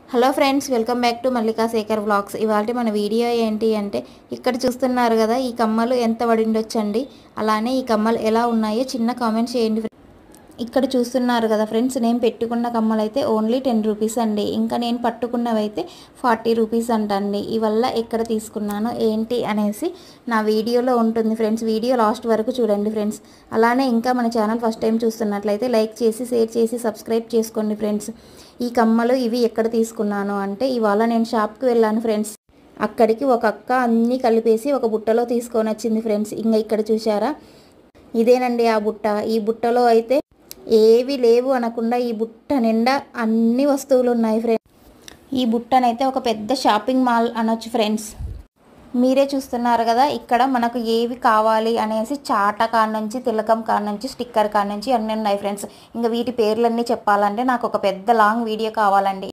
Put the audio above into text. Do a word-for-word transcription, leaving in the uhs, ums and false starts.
Hello friends, welcome back to Mallika Shekar vlogs. ఇవాళ మన video ఏంటి అంటే, ఇక్కడ చూస్తున్నారు కదా ఈ కమ్మలు ఎంత పడిండొచ్చండి. అలానే ఈ కమ్మలు ఎలా ఉన్నాయో చిన్న కామెంట్ చేయండి. ఇక్కడ చూస్తున్నారు కదా ఫ్రెండ్స్, నేను పెట్టుకున్న కమ్మలు అయితే ఓన్లీ టెన్ రూపీస్ అండి. ఇంకా నేను పట్టుకున్నవి అయితే ఫార్టీ రూపీస్ అంటండి. ఇవల్ల ఎక్కడ తీసుకున్నాను ఏంటి అనేసి నా వీడియోలో ఉంటుంది ఫ్రెండ్స్. వీడియో లాస్ట్ వరకు చూడండి ఫ్రెండ్స్. అలానే ఇంకా మన ఛానల్ ఫస్ట్ టైం చూస్తున్నట్లయితే లైక్ చేసి షేర్ చేసి సబ్స్క్రైబ్ చేసుకోండి ఫ్రెండ్స్. ఈ కమ్మలు ఇవి ఎక్కడ తీసుకున్నాను అంటే, ఇవాళ నేను షాప్కి వెళ్ళాను ఫ్రెండ్స్. అక్కడికి ఒక అక్క అన్నీ కలిపేసి ఒక బుట్టలో తీసుకొని వచ్చింది ఫ్రెండ్స్. ఇంకా ఇక్కడ చూసారా, ఇదేనండి ఆ బుట్ట. ఈ బుట్టలో అయితే ఏవి లేవు అనకుండా ఈ బుట్ట నిండా అన్ని వస్తువులు ఉన్నాయి ఫ్రెండ్స్. ఈ బుట్టనైతే ఒక పెద్ద షాపింగ్ మాల్ అనొచ్చు ఫ్రెండ్స్. మీరే చూస్తున్నారు కదా, ఇక్కడ మనకు ఏవి కావాలి అనేసి చాట కాడ నుంచి, తిలకం కాడ నుంచి, స్టిక్కర్ కాడ నుంచి అన్నీ ఉన్నాయి ఫ్రెండ్స్. ఇంకా వీటి పేర్లన్నీ చెప్పాలంటే నాకు ఒక పెద్ద లాంగ్ వీడియో కావాలండి.